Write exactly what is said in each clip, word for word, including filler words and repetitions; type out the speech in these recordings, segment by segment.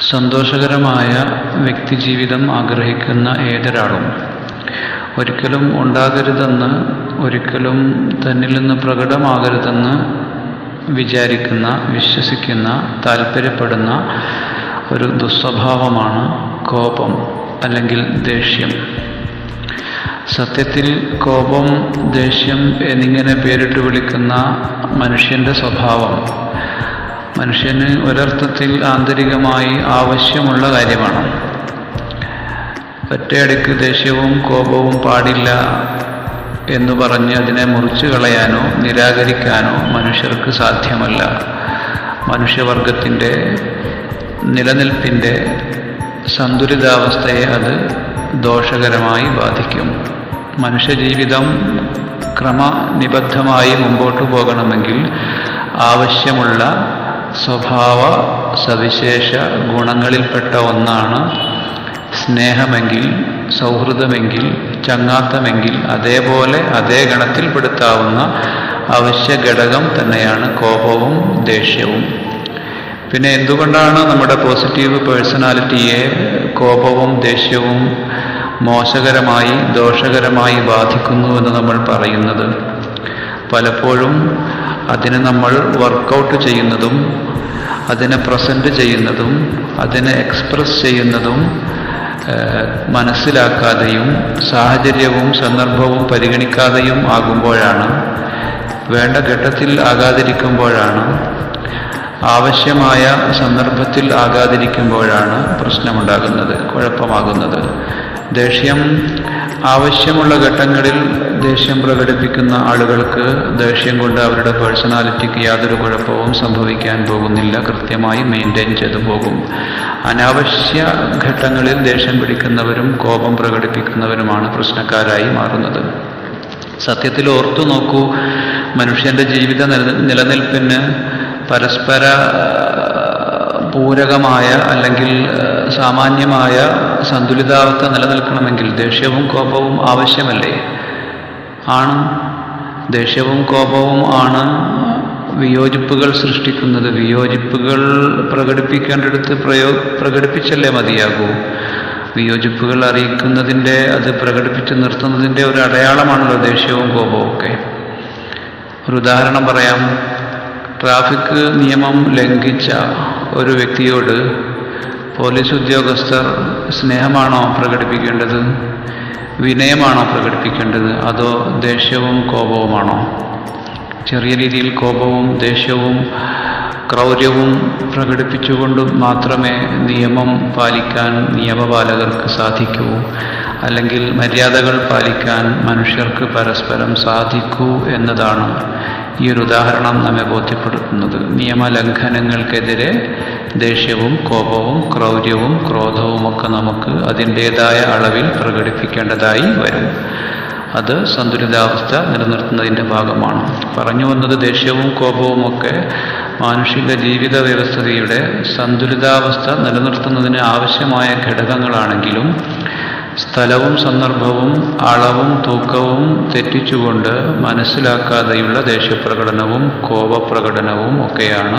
സന്തോഷകരമായ വ്യക്തിജീവിതം ആഗ്രഹിക്കുന്ന ഏതൊരാളും ഒരിക്കലും ഉണ്ടാകരുതെന്ന്, ഒരിക്കലും തന്നിൽ നിന്ന് പ്രകടമാകരുതെന്ന് വിചാരിക്കുന്ന, വിശ്വസിക്കുന്ന, താല്പര്യപ്പെടുന്ന ഒരു ദുസ്വഭാവമാണ് കോപം അല്ലെങ്കിൽ ദേഷ്യം. സത്യത്തിൽ കോപം, ദേഷ്യം എന്നിങ്ങനെ പേരിട്ട് വിളിക്കുന്ന മനുഷ്യൻ്റെ സ്വഭാവം മനുഷ്യന് ഒരർത്ഥത്തിൽ ആന്തരികമായി ആവശ്യമുള്ള കാര്യമാണ്. ഒറ്റയടിക്ക് ദേഷ്യവും കോപവും പാടില്ല എന്ന് പറഞ്ഞ് അതിനെ മുറിച്ചു കളയാനോ നിരാകരിക്കാനോ മനുഷ്യർക്ക് സാധ്യമല്ല. മനുഷ്യവർഗത്തിൻ്റെ നിലനിൽപ്പിൻ്റെ സന്തുലിതാവസ്ഥയെ അത് ദോഷകരമായി ബാധിക്കും. മനുഷ്യജീവിതം ക്രമനിബദ്ധമായി മുമ്പോട്ട് പോകണമെങ്കിൽ ആവശ്യമുള്ള സ്വഭാവ സവിശേഷ ഗുണങ്ങളിൽപ്പെട്ട ഒന്നാണ് സ്നേഹമെങ്കിൽ, സൗഹൃദമെങ്കിൽ, ചങ്ങാത്തമെങ്കിൽ അതേപോലെ അതേ ഗണത്തിൽപ്പെടുത്താവുന്ന അവശ്യ ഘടകം തന്നെയാണ് കോപവും ദേഷ്യവും. പിന്നെ എന്തുകൊണ്ടാണ് നമ്മുടെ പോസിറ്റീവ് പേഴ്സണാലിറ്റിയെ കോപവും ദേഷ്യവും മോശകരമായി, ദോഷകരമായി ബാധിക്കുന്നുവെന്ന് നമ്മൾ പറയുന്നത്? പലപ്പോഴും അതിനെ നമ്മൾ വർക്കൗട്ട് ചെയ്യുന്നതും അതിനെ പ്രസൻറ്റ് ചെയ്യുന്നതും അതിനെ എക്സ്പ്രസ് ചെയ്യുന്നതും മനസ്സിലാക്കാതെയും സാഹചര്യവും സന്ദർഭവും പരിഗണിക്കാതെയും ആകുമ്പോഴാണ്, വേണ്ട ഘട്ടത്തിൽ ആകാതിരിക്കുമ്പോഴാണ്, ആവശ്യമായ സന്ദർഭത്തിൽ ആകാതിരിക്കുമ്പോഴാണ് പ്രശ്നമുണ്ടാകുന്നത്, കുഴപ്പമാകുന്നത്. ദേഷ്യം ആവശ്യമുള്ള ഘട്ടങ്ങളിൽ ദേഷ്യം പ്രകടിപ്പിക്കുന്ന ആളുകൾക്ക് ദേഷ്യം കൊണ്ട് അവരുടെ പേഴ്സണാലിറ്റിക്ക് യാതൊരു കുഴപ്പവും സംഭവിക്കാൻ പോകുന്നില്ല, കൃത്യമായി മെയിൻറ്റെയിൻ ചെയ്തു പോകും. അനാവശ്യ ഘട്ടങ്ങളിൽ ദേഷ്യം പിടിക്കുന്നവരും കോപം പ്രകടിപ്പിക്കുന്നവരുമാണ് പ്രശ്നക്കാരായി മാറുന്നത്. സത്യത്തിൽ ഓർത്തു നോക്കൂ, മനുഷ്യൻ്റെ ജീവിത നിലനിൽപ്പിന് പരസ്പര പൂരകമായ അല്ലെങ്കിൽ സാമാന്യമായ സന്തുലിതാവസ്ഥ നിലനിൽക്കണമെങ്കിൽ ദേഷ്യവും കോപവും ആവശ്യമല്ലേ? ആണ്. ദേഷ്യവും കോപവും ആണ് വിയോജിപ്പുകൾ സൃഷ്ടിക്കുന്നത്. വിയോജിപ്പുകൾ പ്രകടിപ്പിക്കേണ്ടടുത്ത് പ്രയോ പ്രകടിപ്പിച്ചല്ലേ മതിയാകൂ. വിയോജിപ്പുകൾ അറിയിക്കുന്നതിൻ്റെ, അത് പ്രകടിപ്പിച്ച് നിർത്തുന്നതിൻ്റെ ഒരു അടയാളമാണല്ലോ ദേഷ്യവും കോപവും ഒക്കെ. ഒരു ഉദാഹരണം പറയാം. ട്രാഫിക് നിയമം ലംഘിച്ച ഒരു വ്യക്തിയോട് പോലീസ് ഉദ്യോഗസ്ഥർ സ്നേഹമാണോ പ്രകടിപ്പിക്കേണ്ടത്, വിനയമാണോ പ്രകടിപ്പിക്കേണ്ടത്, അതോ ദേഷ്യവും കോപവുമാണോ? ചെറിയ രീതിയിൽ കോപവും ദേഷ്യവും ക്രൗര്യവും പ്രകടിപ്പിച്ചുകൊണ്ട് മാത്രമേ നിയമം പാലിക്കാൻ നിയമപാലകർക്ക് സാധിക്കൂ, അല്ലെങ്കിൽ മര്യാദകൾ പാലിക്കാൻ മനുഷ്യർക്ക് പരസ്പരം സാധിക്കൂ എന്നതാണ് ഈ ഒരു ഉദാഹരണം നമ്മെ ബോധ്യപ്പെടുത്തുന്നത്. നിയമലംഘനങ്ങൾക്കെതിരെ ദേഷ്യവും കോപവും ക്രൗര്യവും ക്രോധവുമൊക്കെ നമുക്ക് അതിൻ്റേതായ അളവിൽ പ്രകടിപ്പിക്കേണ്ടതായി വരും. അത് സന്തുലിതാവസ്ഥ നിലനിർത്തുന്നതിൻ്റെ ഭാഗമാണ്. പറഞ്ഞു വന്നത്, ദേഷ്യവും കോപവുമൊക്കെ മാനുഷിക ജീവിത വ്യവസ്ഥയുടെ സന്തുലിതാവസ്ഥ നിലനിർത്തുന്നതിന് ആവശ്യമായ ഘടകങ്ങളാണെങ്കിലും സ്ഥലവും സന്ദർഭവും അളവും തൂക്കവും തെറ്റിച്ചുകൊണ്ട് മനസ്സിലാക്കാതെയുള്ള ദേഷ്യപ്രകടനവും കോപപ്രകടനവും ഒക്കെയാണ്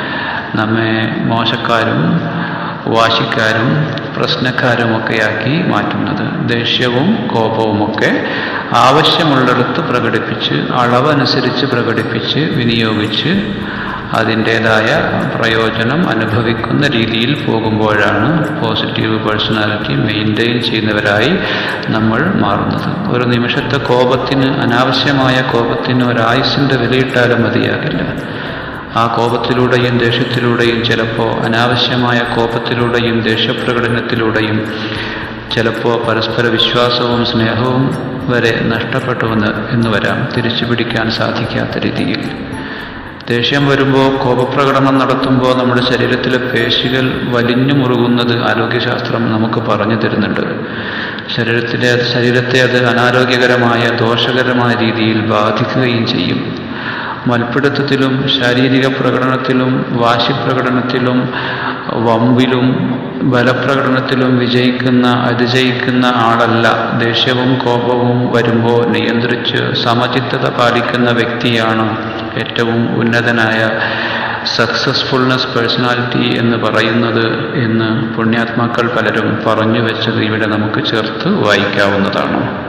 നമ്മെ മോശക്കാരും വാശിക്കാരും പ്രശ്നക്കാരുമൊക്കെയാക്കി മാറ്റുന്നത്. ദേഷ്യവും കോപവുമൊക്കെ ആവശ്യമുള്ളിടത്ത് പ്രകടിപ്പിച്ച്, അളവനുസരിച്ച് പ്രകടിപ്പിച്ച്, വിനിയോഗിച്ച് അതിൻ്റേതായ പ്രയോജനം അനുഭവിക്കുന്ന രീതിയിൽ പോകുമ്പോഴാണ് പോസിറ്റീവ് പേഴ്സണാലിറ്റി മെയിൻറ്റെയിൻ ചെയ്യുന്നവരായി നമ്മൾ മാറുന്നത്. ഒരു നിമിഷത്തെ കോപത്തിന്, അനാവശ്യമായ കോപത്തിന് ഒരായുസ്സിൻ്റെ വിലയിട്ടാലും മതിയാകില്ല. ആ കോപത്തിലൂടെയും ദേഷ്യത്തിലൂടെയും, ചിലപ്പോൾ അനാവശ്യമായ കോപത്തിലൂടെയും ദേഷ്യപ്രകടനത്തിലൂടെയും ചിലപ്പോൾ പരസ്പര വിശ്വാസവും സ്നേഹവും വരെ നഷ്ടപ്പെട്ടുവെന്ന് എന്ന് വരാം, തിരിച്ചു പിടിക്കാൻ സാധിക്കാത്ത രീതിയിൽ. ദേഷ്യം വരുമ്പോൾ, കോപപ്രകടനം നടത്തുമ്പോൾ നമ്മുടെ ശരീരത്തിലെ പേശികൾ വലിഞ്ഞു മുറുകുന്നത് ആരോഗ്യശാസ്ത്രം നമുക്ക് പറഞ്ഞു തരുന്നുണ്ട്. ശരീരത്തിലെ ശരീരത്തെ അത് അനാരോഗ്യകരമായ, ദോഷകരമായ രീതിയിൽ ബാധിക്കുകയും ചെയ്യും. മൽപ്പിടുത്തത്തിലും ശാരീരിക പ്രകടനത്തിലും വാശിപ്രകടനത്തിലും വമ്പിലും ബലപ്രകടനത്തിലും വിജയിക്കുന്ന അതിജയിക്കുന്ന ആളല്ല. ദേഷ്യവും കോപവും വരുമ്പോൾ നിയന്ത്രിച്ച് സമചിത്തത പാലിക്കുന്ന വ്യക്തിയാണ് ഏറ്റവും ഉന്നതനായ സക്സസ്ഫുൾനെസ് പേഴ്സണാലിറ്റി എന്ന് പറയുന്നത് എന്ന് പുണ്യാത്മാക്കൾ പലരും പറഞ്ഞു വെച്ചത് ഇവിടെ നമുക്ക് ചേർത്ത് വായിക്കാവുന്നതാണ്.